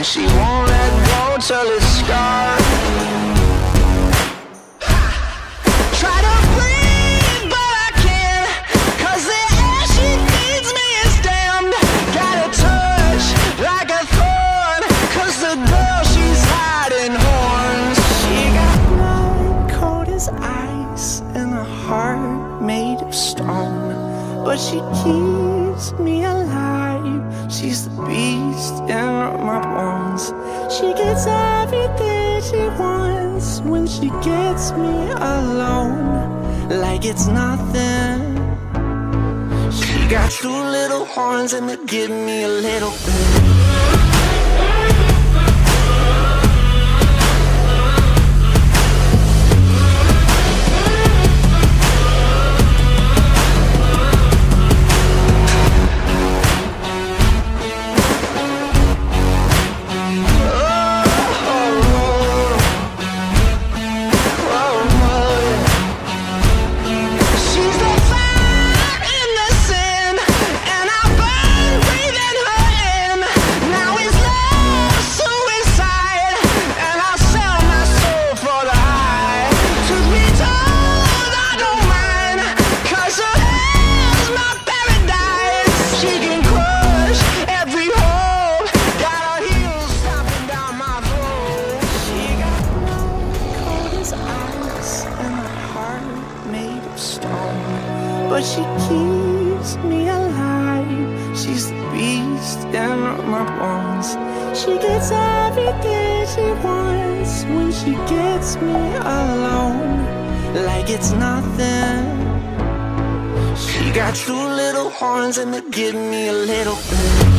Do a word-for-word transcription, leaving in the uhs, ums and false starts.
she won't let go till it's scarred. Try to breathe, but I can't, 'cause the air she feeds me is damned. Got a touch like a thorn, 'cause the girl she's hiding horns. She got blood cold as ice and a heart made of stone, but she keeps me alive. She's the beast in my bones. She gets everything she wants when she gets me alone, like it's nothing. She got two little horns and they give me a little bit. But she keeps me alive. She's the beast in my bones. She gets everything she wants when she gets me alone, like it's nothing. She got two little horns and they give me a little bit.